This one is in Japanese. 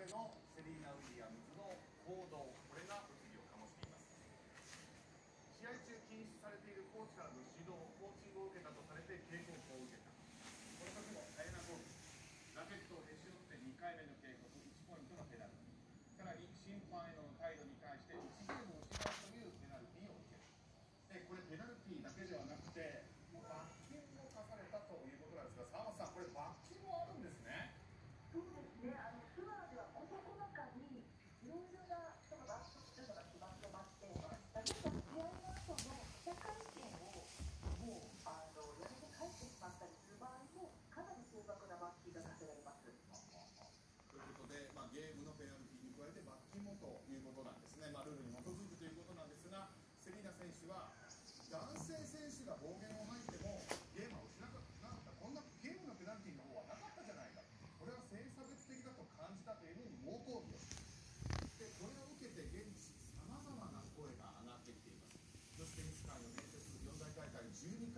のセリーナ・ウィリアムズの行動、これが物議を醸しています。試合中禁止されているコーチからの指導、コーチングを受けたとされて警告を受けた。この時もダイナゴール、ラケットをへし折って2回目の警告、1ポイントのペナルティー、さらに審判への態度に対して1ゲームを失うというペナルティーを受ける。でこれペナルティーだけではなくて罰金も課されたということなんですが、沢松さん、これ罰金もあるんですね。 そうですね、ツアーでは事細かにいろいろなその罰則というのが決まってまして、例えば試合の後の記者会見をもうやめて帰ってしまったりする場合もかなり高額な罰金が課せられます。 ということで、ゲームのペナルティーに加えて罰金もということなんですね。ルールに基づくということなんですが、セリーナ選手は男性選手が暴言を吐いてもゲームは失わなかった、こんなゲームのペナルティーの方はなかったじゃないか、これは性差別的だと感じたというふうに猛抗議をして、これを受けて現地さまざまな声が上がってきています。女子テニス界の伝説、四大大会12